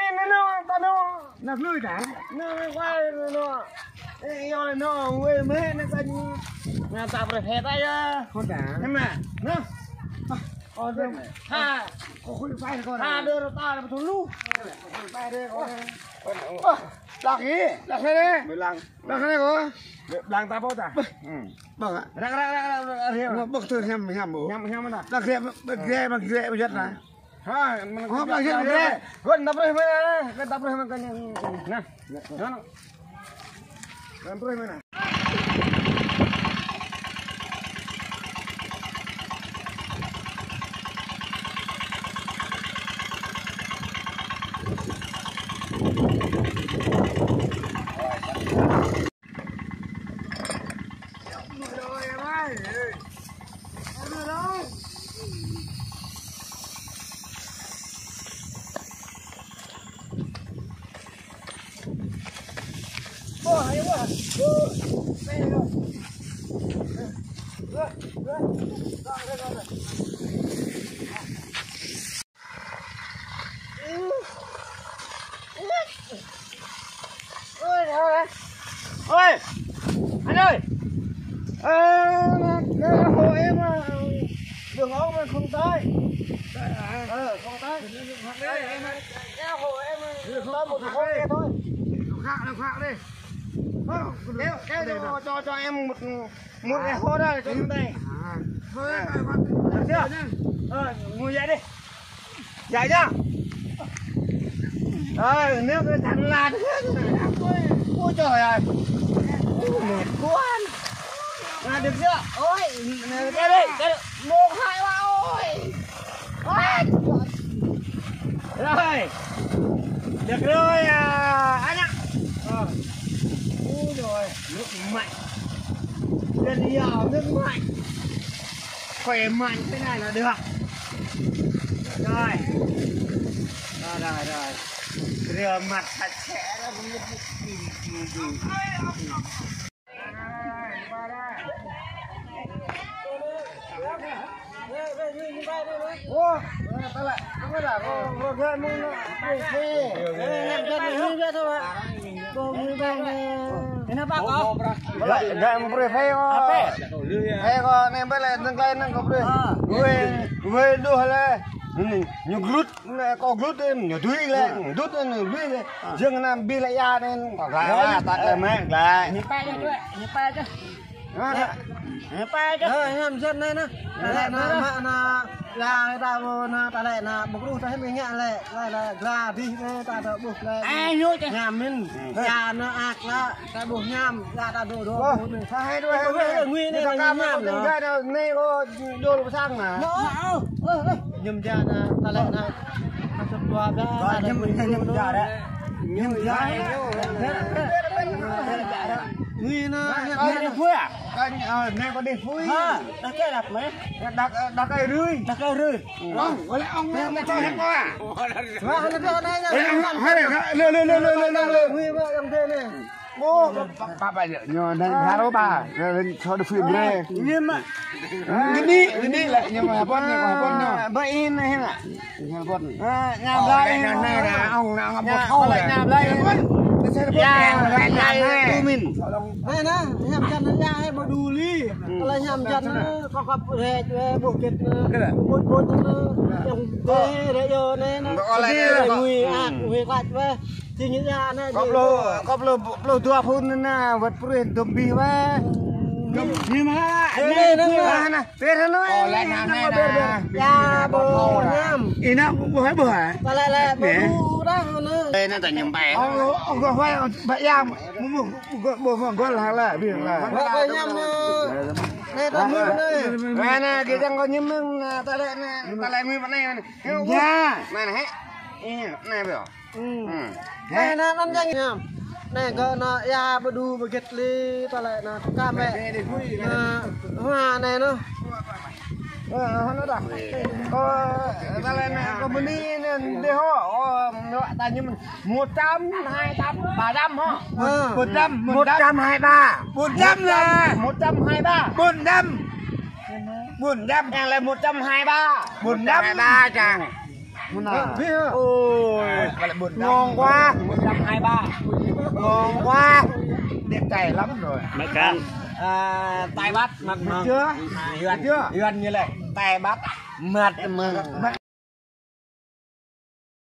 nó ta nó nạp lưới đã nó quay nó yêu nó quê mấy nó cái nhà tập rồi phê tay con đã em nè nó con đây ha có khuyên bay con ha đưa nó ta là thùng lu bay đây con lạc gì lạc thế đấy lạc thế này có lạc ta bao ta bậc ạ ra bậc từ nhầm bố nhầm nào lạc ghê mà rất là ha mình không làm gì đấy gần tập rồi mới gần tập rồi mới cần nè nó gần rồi mới nè ôi anh ơi hộ em đường ống mà không tới không tới em hộ em tới một khối kia thôi khác đi kéo cho em một cái hố đó cho em đây được chưa ngồi dậy đi dậy nhá nếu cái thằng là ôi trời ơi mệt quá được chưa ôi cái đi 1, 2, 3 ôi rồi được rồi anh ạ ôi rồi nước mạnh chân nhiều nước mạnh khỏe mạnh thế này là được rồi rửa mặt sạch sẽ là ta lại không phải là có ghê mông nó em chân này không biết thôi ạ cô người bên thế nó bác có gậy một bữa phê có em bây giờ nâng lên nâng có bữa người đua lên nhiều glut có glut em nhiều túi lên rút lên túi lên riêng làm bi lại ra nên còn lại tạt lại mấy lại nhịp bay chứ em dân đây nè là ta lại là bốc đu ta hết mình nhẹ lại là đi ta đỡ buộc lại ai nuôi chứ nhà mình nhà nó ạc là ta buộc nhám ra ta đổ đồ hai đôi nguyên này là nhám nữa này có đồ sang mà nhầm ra ta lại là ta chụp qua ra nhầm ra đấy nhầm ra nguyên nó phui à này có để phui đặt cái đặt mấy đặt cái rươi không gọi là ông nó cho hết quá nó cho đây nha lơ nguyên vợ ông thế này bố ba bây giờ nhờ đây há đó ba cho được phim này nghiêm ạ cái đi lại nhưng mà con nhỏ vậy này hả con nhà đây này là ông nào một thau lại nhà đây mình đây nè nhầm chân nó ra hay mà đu ly là nhầm chân nó có gặp hệ bộ kết bốn trong cái đấy giờ này nó nguy ác nguy quạt về thì những ra này có lô tua phun na vật pruin tôm bi về nhưng mà đây nó nè đây nó lại này ya bò nhầm ina bò hay bò hả ta lại bò đu đó nữa đây nó thành nhầm bè ông có phải bè yam bò con là việc là bè nhầm này ta mua đây nè cái đang có nhầm ta lại mua bên này nha này này biểu này nó nhanh nhầm này có nó ya bờ đu bờ kết li ta lại là cam mẹ hoa này nó nó đặt có ta lại này có bên đi để họ ta như mình 100, 200, 300 hả 123 400 là 123 400 là 123 423 chàng ôi ngon quá, 123 ngon quá, đẹp trai lắm rồi. Mẹ can tay bắt mặt chưa, chưa Huyền như này tay bắt mặt